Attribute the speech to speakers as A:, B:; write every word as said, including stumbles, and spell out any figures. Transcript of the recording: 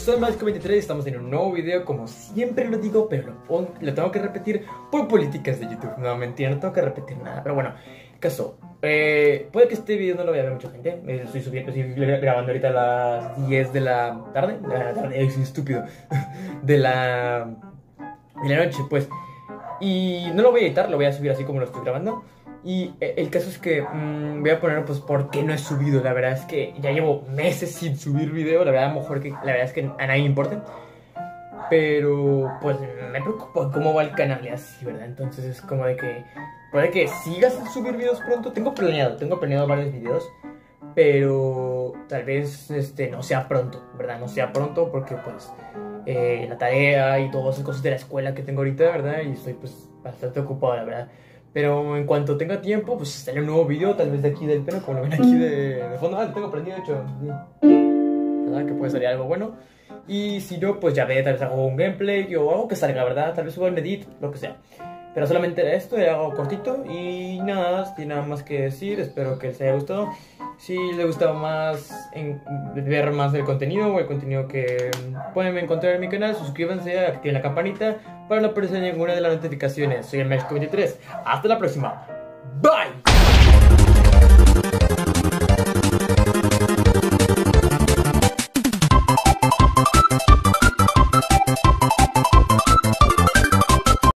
A: soy Mágico veintitrés y estamos en un nuevo video, como siempre lo digo, pero lo, lo tengo que repetir por políticas de YouTube. No, mentira, no tengo que repetir nada, pero bueno, caso, eh, puede que este video no lo vea mucha gente. eh, Estoy subiendo, estoy grabando ahorita a las diez de la tarde, de la tarde, eh, soy estúpido, de la, de la noche, pues. Y no lo voy a editar, lo voy a subir así como lo estoy grabando. Y el caso es que mmm, voy a poner pues por qué no he subido. La verdad es que ya llevo meses sin subir video. La verdad, a lo mejor que la verdad es que a nadie le importa. Pero pues me preocupa cómo va el canal y así, ¿verdad? Entonces es como de que puede que sigas sin subir videos pronto. Tengo planeado, tengo planeado varios videos, pero tal vez este, no sea pronto, ¿verdad? No sea pronto porque pues eh, la tarea y todas esas cosas de la escuela que tengo ahorita, ¿verdad? Y estoy pues bastante ocupado, la verdad. Pero en cuanto tenga tiempo, pues sale un nuevo video, tal vez de aquí del pelo, como lo ven aquí de, de fondo. Ah, lo tengo prendido, de hecho. ¿Verdad? Que puede salir algo bueno. Y si no, pues ya ve, tal vez hago un gameplay o algo que salga, ¿verdad? Tal vez suba un edit, lo que sea. Pero solamente era esto, era algo cortito y nada, sin nada más que decir. Espero que les haya gustado. Si les gustaba más en, ver más del contenido o el contenido que pueden encontrar en mi canal, suscríbanse, activen la campanita para no perderse ninguna de las notificaciones. Soy el Mágico veintitrés. Hasta la próxima. Bye.